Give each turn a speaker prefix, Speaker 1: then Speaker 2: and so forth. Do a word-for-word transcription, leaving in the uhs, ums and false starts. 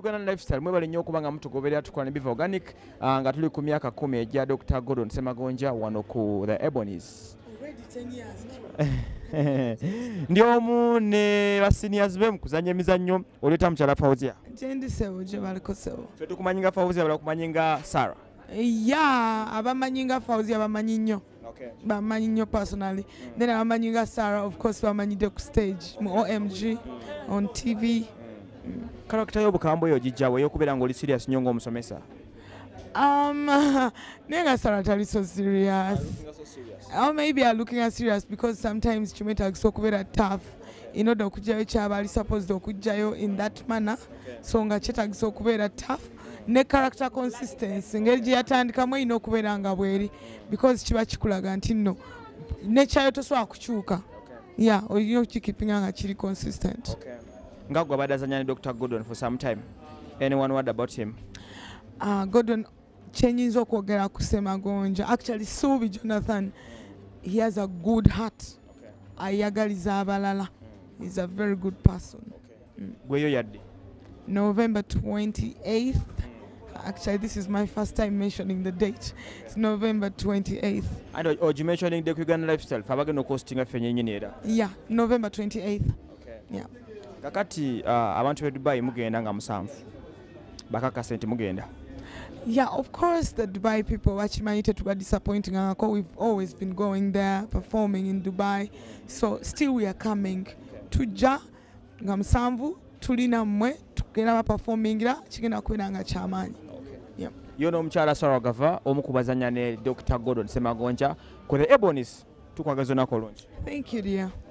Speaker 1: Uganda Lifestyle mwebale nnyo okubanga mutugoberera tukola ne Biva Organic uh, nga tuli ku myaka kumi ejja Doctor Gordon Semagonja wano ku The Ebonies.
Speaker 2: Already ten years.
Speaker 1: Ndi omu ne ba seniors be mukuzanya emizannyo oleta mukyala Fauzia.
Speaker 2: Jendi sebo je baliko sebo.
Speaker 1: Ffe tukumanyinga Fauzia bala kumanyinga Sarah.
Speaker 2: Yeah, abamanyinga Fauzia abamanyi nnyo.
Speaker 1: Okay.
Speaker 2: Bamanyi nnyo personally. Mm. Then abamanyinga Sarah of course bamanyide ku stage mu O M G mm. on T V.
Speaker 1: Mm. Character y'obukambo yo gijjawe yokubeera ng'oli serious nnyo ng'omusomesa.
Speaker 2: Um, nega Sarah tali so serious.
Speaker 1: So serious.
Speaker 2: Or maybe I'm looking at serious because sometimes chimeta so kubera tough. In order kujayo chabali supposed okujayo in that manner. Okay. So nga cheta so kubera tough. Ne character consistency ngeri yatandika mwe ino kubera nga bweri because kiba kikulaga nti no nature yo toswa kuchuka. Okay. Yeah, or you kikipinga nga kiri consistent.
Speaker 1: Okay. Ngagwa badazanya ne Doctor Gordon for some time. Anyone word about him?
Speaker 2: Uh, Gordon chenyinzo kwogera ku Semagonja. Actually Subi Jonathan, he has a good heart. Okay. Ayagaliza abalala. Mm. He's a very good person.
Speaker 1: Okay. Mm. Gweyo yadde?
Speaker 2: November twenty-eighth. Actually, this is my first time mentioning the date. It's November twenty-eighth.
Speaker 1: And oh, you mentioning the Uganda Lifestyle. Fabageno costing a fenyenyera.
Speaker 2: Yeah, November twenty-eighth.
Speaker 1: Okay.
Speaker 2: Yeah.
Speaker 1: Kakati uh, abantu be Dubai mugenda nga musanvu. Bakaka sente mugenda.
Speaker 2: Yeah, of course the Dubai people watch my to be disappointing. We've always been going there, performing in Dubai. So still we are coming. Okay. Tuja nga musanvu tulina mwe tugenda performing la kigenda kwera nga kyamaanyi.
Speaker 1: Okay.
Speaker 2: Yeah.
Speaker 1: Yono omukyala Sarah Gava omukubazanya ne Doctor Gordon Semagonja ku The Ebonies tukwagaza nako lungi.
Speaker 2: Thank you dear.